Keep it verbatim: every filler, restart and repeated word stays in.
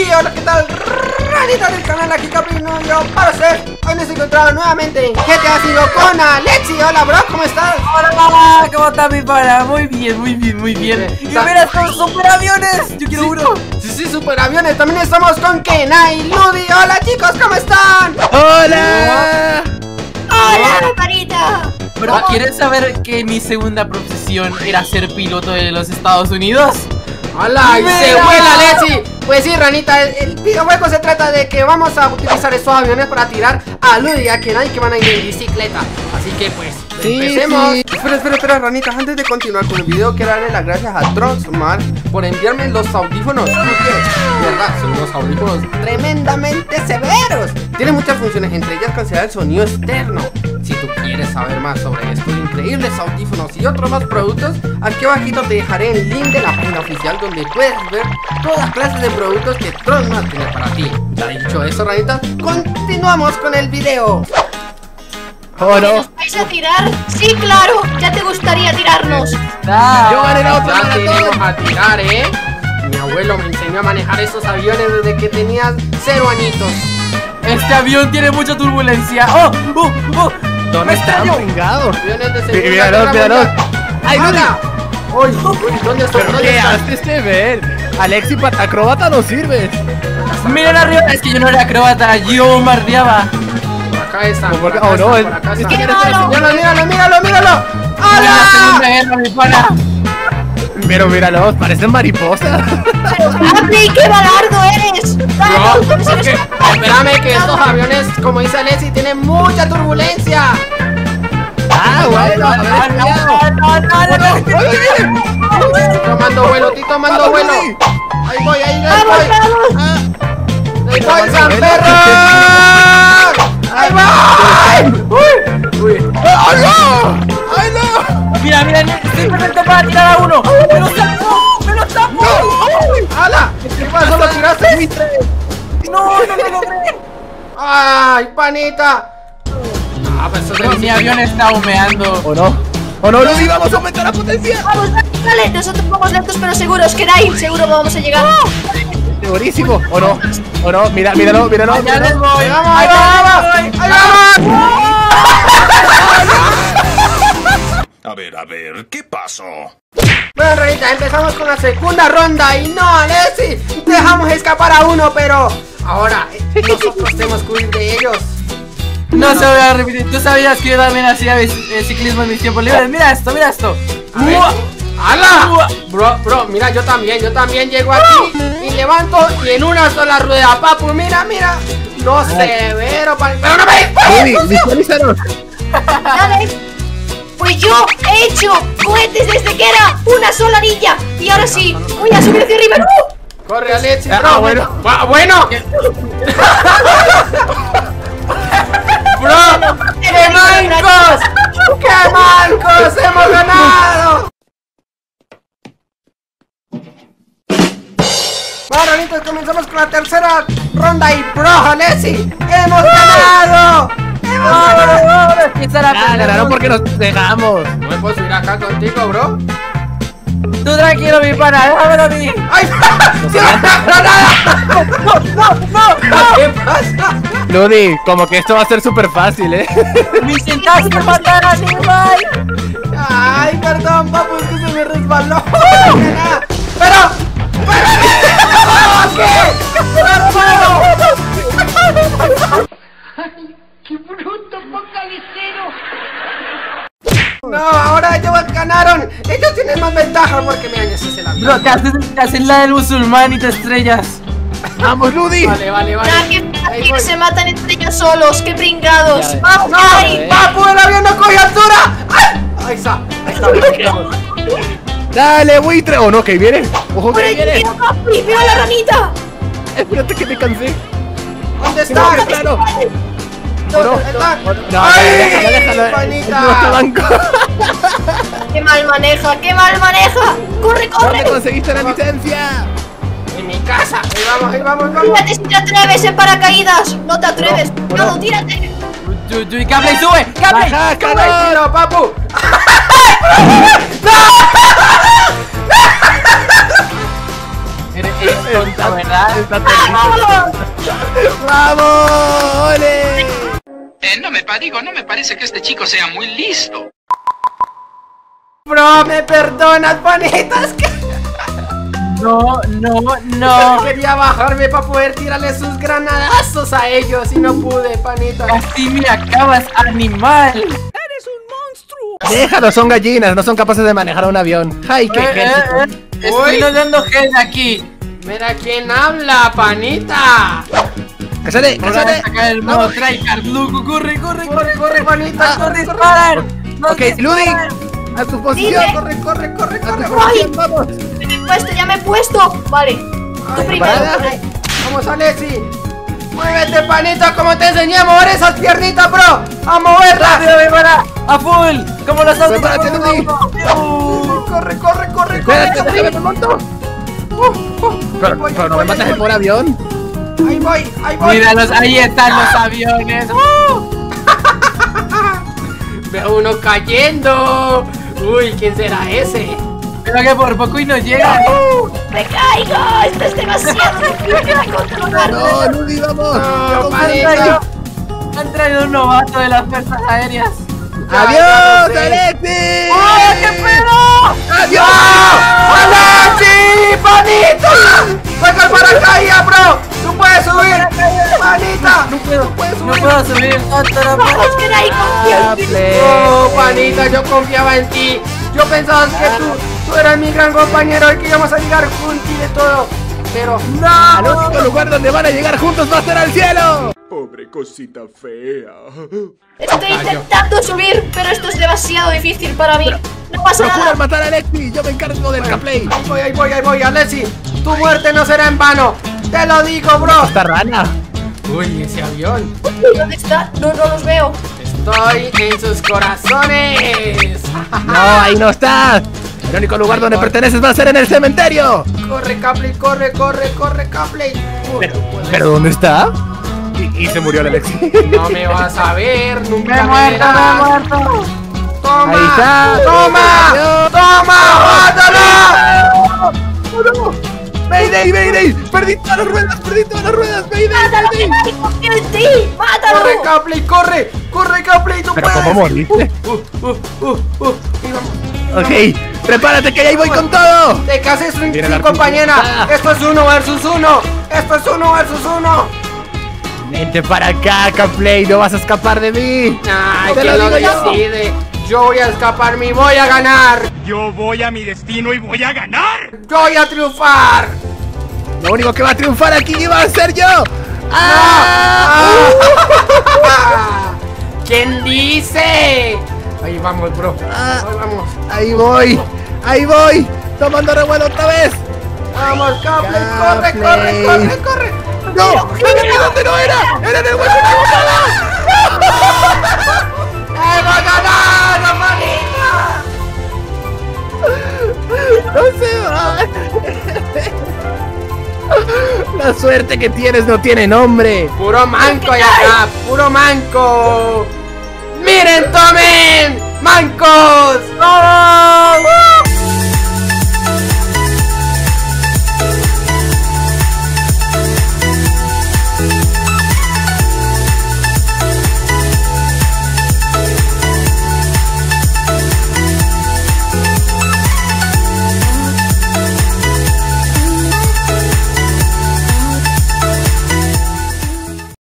hola, ¿qué tal? Ranita del canal, aquí Caprino, yo para ustedes. Hoy nos encontramos nuevamente en G T A cinco con Alexi. Hola, bro, ¿cómo estás? Hola, mamá, ¿cómo está mi pana? Muy bien, muy bien, muy bien. Y mira estos superaviones, yo quiero sí, uno. Sí, sí, superaviones. También estamos con Kena y Ludi. Hola, chicos, ¿cómo están? Hola. Hola, Marita. Bro, ¿quieres saber que mi segunda profesión era ser piloto de los Estados Unidos? ¡Hola! ¡Y se vuela, Alexi! Pues sí, Ranita, el, el videojuego se trata de que vamos a utilizar estos aviones para tirar a Ludi y a Kena y que van a ir en bicicleta. Así que pues, sí, empecemos. Sí. Espera, espera, espera, Ranita, antes de continuar con el video, quiero darle las gracias a Troxmar por enviarme los audífonos. De verdad, son unos audífonos tremendamente severos. Tienen muchas funciones, entre ellas cancelar el sonido externo. Si tú quieres saber más sobre estos increíbles audífonos y otros más productos, aquí abajito te dejaré el link de la página oficial donde puedes ver todas clases de productos que Troxmar tiene para ti. Ya dicho eso, Ranita, continuamos con el video. Oh, no. ¿Nos vais a tirar? Sí, claro, ya te gustaría tirarnos. Ah, Yo gané la otra Ya maratón. tenemos a tirar, ¿eh? Mi abuelo me enseñó a manejar esos aviones desde que tenía cero añitos. Este avión tiene mucha turbulencia. ¡Oh! ¡Oh! ¡Oh! ¿Dónde están, yo? pringados? Aviones de Sí, Segunda míralos, Guerra míralos. Mundial. ¡Ay, Ludi! ¡Hala! ¡Uy! uy, ¿Dónde están? ¿Pero ¿Dónde qué están? haces de ver? Alexi, para acróbata no sirve. Miren arriba, es que yo no era acróbata, yo bombardeaba. Por acá están. ¿Por Por qué? acá Oh, no, están, es- por acá es están. que ¡Qué malo! Míralo, míralo, míralo, míralo. En la ¡Hala! Segunda Guerra, mi pana. Pero míralos, parecen mariposas. Pero, Capri, qué balardo eres. Dale, No, entonces es que, eres- espérame que estos aviones, como dice Alexi, tienen mucha turbulencia. Ah, bueno, a ver, cuidado. No, no, no, no. Estoy tomando vuelo, estoy tomando Vamos, vuelo. Ludi. Ahí voy, ahí Vamos, voy. vamos. Ah, ¡Ahí voy, tomando San vuelo. Perro! ¡Ahí voy! ¡Uy! ¡Uy! ¡Ay, no! ¡Ay, no! Mira, mira, estoy perfecto para tirar a uno. ¡Me lo saco! ¡Me lo saco! ¡Hala! ¿Qué pasó? ¿Lo tiraste? ¡No, no lo logré! ¡Ay, panita! Ah, pues eso es de Mi bicicleta. avión está humeando. ¿O no? ¿O no, Ludi? ¡Vamos a aumentar la potencia! Vamos, dale, dale, nosotros vamos lentos pero seguros. Quedáis, seguro vamos a llegar. Segurísimo. ¿O no? ¿O no? Mira, míralo, míralo. Allá les míralo. voy. ¡Ahí vamos, ahí Allá vamos! les voy. ¡Ahí vamos! A ver, a ver, ¿qué pasó? Bueno, Ranita, empezamos con la segunda ronda y no, Alexi, dejamos escapar a uno, pero ahora eh, nosotros tenemos que huir de ellos. No se voy a repetir. Tú sabías que yo también hacía bici- eh, ciclismo en mis tiempos libres. Mira esto, mira esto. A ver. ¡Mua! ¡Hala! Bro, bro, mira, yo también, yo también llego aquí y levanto y en una sola rueda, papu, mira, mira. No severo, pa- pero no me dispares. Ludi, visualízanos. Dale. Pues yo he hecho cohetes desde que era una sola niña. Y ahora sí, voy a subir hacia arriba. ¡Uh! Corre, Alexi, Ah, bro. bueno. Bu- bueno. Bro, ¡qué mancos! ¡Qué mancos! ¡Hemos ganado! Bueno, Ranitos, comenzamos con la tercera ronda y bro, Alexi, ¡hemos ganado! ¡Hemos ganado! Ah, ganaron porque nos dejamos. ¿No me puedo subir acá contigo, bro? Tú tranquilo, mi pana, déjamelo a mí. ¡Ay! ¡Sí, no, nada! ¡No, no, no! ¿Qué pasa? Ludi, como que esto va a ser súper fácil, ¿eh? Me intentaste matar a Levi. Ay, perdón, papu, es que se me resbaló. Pero, pero, ¿qué? ¡No puedo! No, ahora ellos ganaron. Ellos tienen más ventaja porque me ese es el avión. Bro, te haces, te haces la del musulmán y te estrellas. ¡Vamos, Ludi! Vale, vale, vale. Ya, que Ahí aquí voy. se matan entre ellos solos. ¡Qué pringados! Ya, ¡Vamos, ¡No! Kai! ¡Papu, el avión no coge altura! ¡Ay! Ahí está, ahí está, ahí estamos. ¡Dale, buitre! ¡Oh, no, que viene! ¡Ojo, ¡Pero que viene! mira, Capri! ¡Mira la ranita! Espérate que me cansé. ¿Dónde No, está? claro. ¿Dónde no, está? No, no, ¡Ay, déjalo, déjalo. panita! No está banco. ¡Qué mal maneja! ¡Qué mal maneja! ¡Corre, ¿Dónde corre! conseguiste la licencia? En mi casa. Ahí vamos, ahí vamos, ahí vamos. ¡Tírate si te atreves en paracaídas! ¡No te atreves! No, ¡No, no. tírate! Uy, cable, sube, cable. ¡Baja, cabrón! Tranquilo, papu. Eres, Es tonta, ¿verdad? Está tonta. ¡Vamos! ¡Ole! Eh, no me pa- digo, no me parece que este chico sea muy listo. Bro, me perdonas, panitas. Que No, no, no. quería bajarme para poder tirarle sus granadazos a ellos y no pude, panita. Casi me acabas, animal. Déjalos, son gallinas, no son capaces de manejar un avión. ¡Ay, qué Eh, eh, ejército! eh, Estoy dando gel aquí. Mira quién habla, panita. ¡Cállate, Ahora voy a cállate! sacar el modo tryhard, Luco. Corre, corre, Corre, corre, panita, corre, corre. disparar. No Ok, disparar. Ludi, a tu posición. Dime. Corre, corre, corre, A tu corre. posición, vamos. Me he puesto, ya me he puesto. Vale. Tú Ay, primero. ¿preparada? Vale. Vamos, Alexi. Muévete, panita, como te enseñé a mover esas piernitas, bro. A moverlas. Rápido, dispara. A full. Como los autos. Prepárate, Ludi. Corre, corre, corre, Espérate, corre. déjame, me monto. Pero, Voy, pero no voy, me matas voy. el por avión. Ahí voy, ahí voy. Míralos, ahí están los aviones. Veo uno cayendo. Uy, ¿quién será ese? Pero que por poco y nos llegan. ¡Me caigo! ¡Esto es demasiado difícil de controlar! No, Ludi, vamos. No, Vamos, panita. vamos. Han traído un novato de las fuerzas aéreas. ¡Adiós, Ya, ya lo sé. Alexi! ¡Oh, qué pedo! ¡Adiós! ¡Alexi! ¡Panita! ¡Saca el paracaídas, bro! ¡Tú puedes subir! ¡Panita! No puedo, ¡Tú puedes no subir! puedo subir. Tanto no puedo. ¡Vamos, que ahí confío en ti! Oh, panita, yo confiaba en ti. Yo pensaba que tú, tú eras mi gran compañero y que íbamos a llegar juntos y de todo. Pero Al único lugar donde van a llegar juntos va a ser al cielo. Pobre cosita fea. Estoy intentando subir, pero esto es demasiado difícil para mí. No pasa Procuran nada. matar a Alexi, yo me encargo del gameplay. ahí voy, ahí voy, ahí voy, Alexi. Tu muerte no será en vano. Te lo digo, bro. Esta rana. Uy, ese avión. ¿Dónde está? No, no los veo. Estoy en sus corazones. No, ahí no está. El único lugar donde perteneces va a ser en el cementerio. Corre, Capley, corre, corre, corre, Capley. Uy, Pero, tú puedes. ¿pero dónde está? Y, y se murió el Alexi. No me vas a ver, Me nunca he me muerto, me he verás. muerto. ¡Toma! Ahí está. ¡Toma! Adiós. ¡Toma! ¡Mátalo! ¡Oh, no! ¡Mayday, Mayday! ¡Perdí todas las ruedas! ¡Perdí todas las ruedas! ¡Mayday! ¡Mátalo, ¡Mayday! que nadie confía en ti! ¡Mátalo! ¡Corre, Capley, corre! ¡Corre, Capley, tú ¿Pero puedes! cómo moriste? Uh, uh, uh, uh. Y vamos. Ok, prepárate que ya ahí voy con todo. ¡Te cases sin Viene la compañera! artista. ¡Esto es uno versus uno! ¡Esto es uno versus uno! Vente para acá, Capley, no vas a escapar de mí. ¡Ay, Te quién lo lo digo yo. decide! Yo voy a escaparme y voy a ganar. Yo voy a mi destino y voy a ganar. Yo voy a triunfar. Lo único que va a triunfar aquí va a ser yo. ¡Ah! ¡Ah! ¿Quién dice? Ahí vamos, bro. Ah. Ahí vamos. Ahí voy, ahí voy. Tomando revuelo otra vez. Vamos, Capley, corre, corre, Capley. corre, corre. No, no, no, ¿dónde no era? Era en el hueco de ¡Hemos ganado, manita! la No se va. La suerte que tienes no tiene nombre. Puro manco allá acá, puro manco. ¡Miren, tomen! ¡Mancos! ¡Vamos!